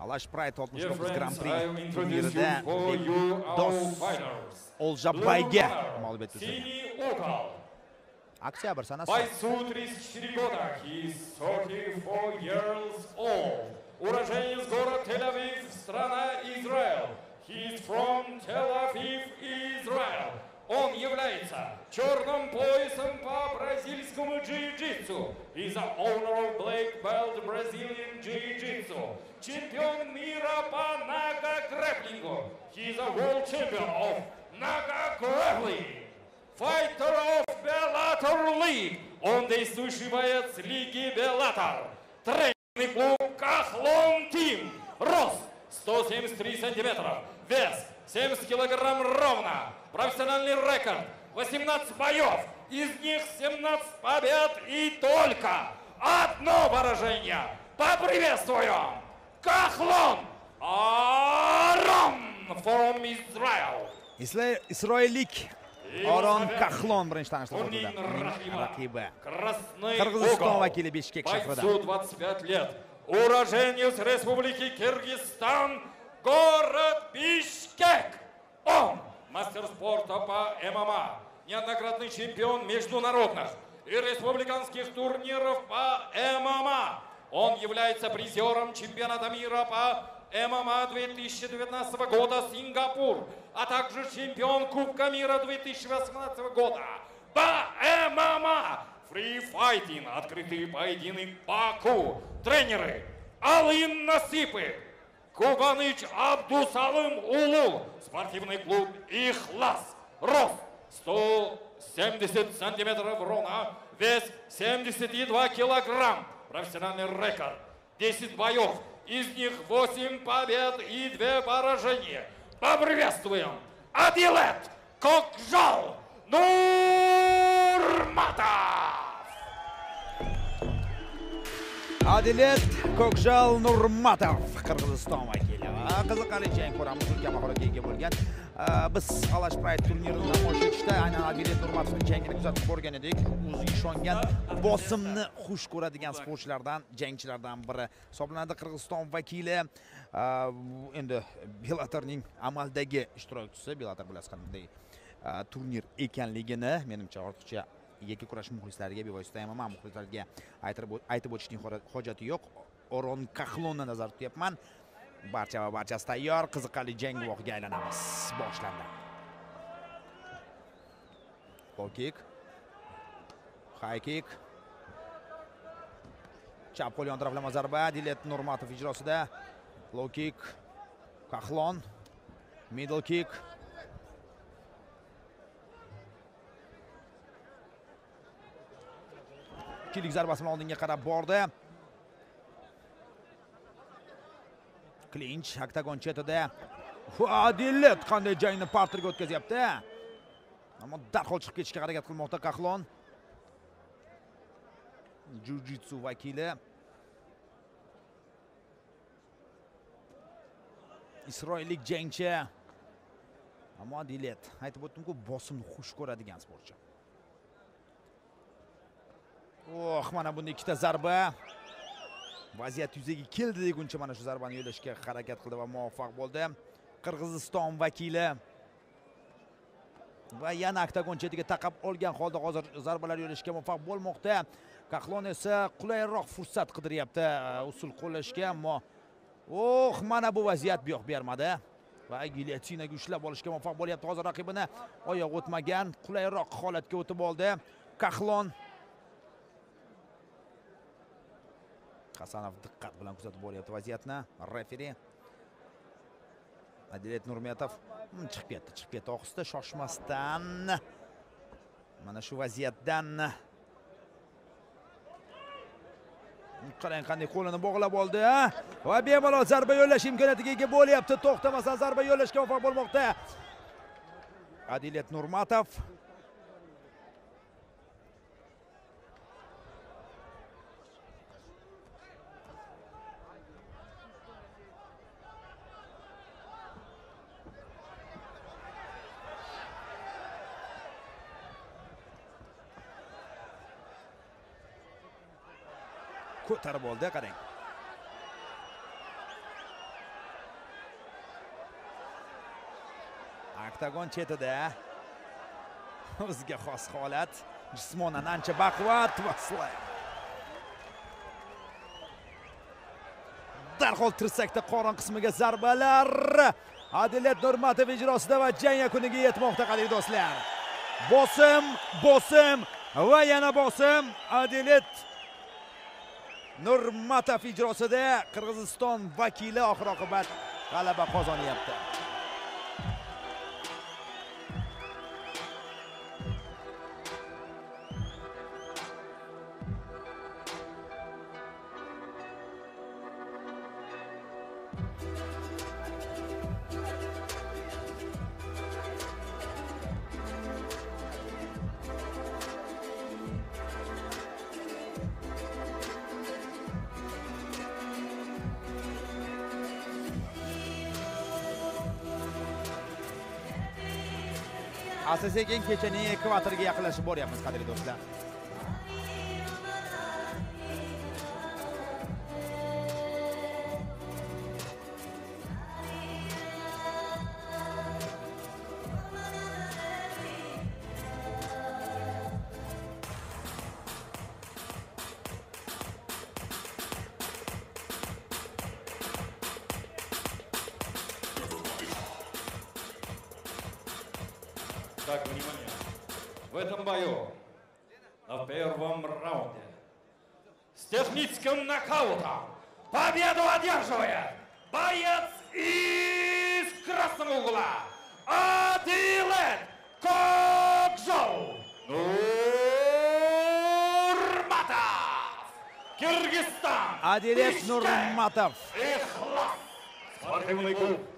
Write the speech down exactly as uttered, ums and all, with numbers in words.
Alash Pride oltmish to'qqiz Grand Prix turnirida Dos Oljabayga mag'lubiyat ko'rsatgan. Oktyabr sanasi. Бойцу тридцать четыре года. He is thirty-four years old. Уроженец города Тель-Авив, страна Израиль. He is from Tel Aviv, Israel. Он является черным поясом по бразильскому джиу-джитсу. He is the owner of black belt Brazilian jiu-jitsu. Чемпион мира по нага-грэплингу. He is a world champion of нага-грэплинг. Fighter of Bellator League. Он действующий боец лиги Bellator. Тренерный клуб Кахлон Тим. Рост сто семьдесят три сантиметра. Вес семьдесят килограмм ровно. Профессиональный рекорд восемнадцать боев. Из них семнадцать побед и только одно поражение. Поприветствуем Кахлон Арон from Israel. Isroillik Aron Kahlon birinchi tanishtirib o'tdi. Uning raqibi Qirg'iziston vakili Bishkek shahrida. Бойцу двадцать пять лет. Уроженец Республики Киргизстан, город Бишкек. Он мастер спорта по ММА, неоднократный чемпион международных и республиканских турниров по ММА. Он является призером чемпионата мира по ММА две тысячи девятнадцатого года Сингапур, а также чемпион Кубка мира две тысячи восемнадцатого года по ММА. Фри-файтинг, открытый поединок Баку. Тренеры Алин Насипы, Кубаныч Абдусалым Улу. Спортивный клуб Ихлас. Рост сто семьдесят сантиметров ровно. Вес семьдесят два килограмм. Профессиональный рекорд десять боев. Из них восемь побед и две поражения. Поприветствуем Адилет Кокжал Нурматов. Adilет Kokjal Nurmatov Qirg'iziston vakili. Qiziqarli jang ko'ramiz, ulkan mahoratga ega bo'lgan. Biz Alash Pride turnirini namoyish etishda aynan Adilет Nurmatovning jangini kuzatib ko'rgan edik. O'ziga ishongan, bosimni xush ko'radigan sportchilardan, jangchilardan biri hisoblanadi. Qirg'iziston vakili endi Bellatorning amaldagi ishtirokchisi. Bellator bilasiz qanday turnir ekanligini menimcha ortiqcha yakka kurash muxlislariga, bevosita MMA muxlislariga aytib o'tishning hojati yo'q. Aron Kahlonni nazarda tutyapman. Barcha va barchasi tayyor. Qiziqarli jang guvohiga aylanamiz. Boshlandi. Low kick. High kick. Chap qo'l yon taraflama zarba Adilет Nurmatov ijrosida. Low kick. Kahlon. Middle kick. Ikkilik zarbasini oldinga qarab bordi. Clinch oktagon chetida. Adillet qanday jangni parterga o'tkazyapti. Ammo darhol chiqib ketishga harakat qilmoqda Kahlon. Jiu-jitsu vakili. Isroillik jangchi. Ammo Adillet aytib o'tdim-ku, bosimni xush ko'radigan sportchi. Oh, mana bunda ikkita zarba. Vaziyat yuzaga keldi deguncha mana shu zarbani yo'lashga harakat qildi va muvaffaq bo'ldi. Qirg'iziston vakili va yana oktagon chetiga taqab olgan holda hozir zarbalar yo'lashga muvaffaq bo'lmoqda. Kahlon esa qulayroq fursat qidiryapti usul qo'llashga, ammo oh, mana bu vaziyat bu yoq bermadi. Va gilyotinaga ushlab olishga muvaffaq bo'lyapti. Hozir raqibini oyoq o'tmagan, qulayroq holatga o'tib oldi. Kahlon Hasanov diqqat bilan kuzatib bo'lyapti vaziyatni. Referi Adilет Nurmatov chiqib ketdi, chiqib ketdi ohista, shoshmasdan. Mana shu vaziyatdan qarang qanday qo'lini bog'lab oldi va bemalol zarba yo'llash imkoniyatiga ega bo'lyapti. To'xtamasdan zarba yo'llashga muvaffaq bo'lmoqda Adilет Nurmatov. Ko'tarib oldi, qarang. Oktagon chetida. O'ziga xos holat. Jismonan ancha baquvvat va slam. Darhol tirsakda qorin qismiga zarbalar. Adilet Nurmatov ijrosida va jang yakuniga yetmoqda qadrdon do'stlar. Bosim, bosim va yana bosim. Adilet Nurmatov ijrosida Qirg'iziston vakili oxir-oqibat g'alaba qozonyapti. Asta-sekin kechaning ekvatoriga yaqinlashib boryapmiz qadrdon do'stlar. Так, внимание. В этом бою на первом раунде с техническим нокаутом победу одерживает боец из красного угла Адилет Кокжоу Нурматов, Кыргызстан. Adilet Nurmatov. Ихлас. Спортивный клуб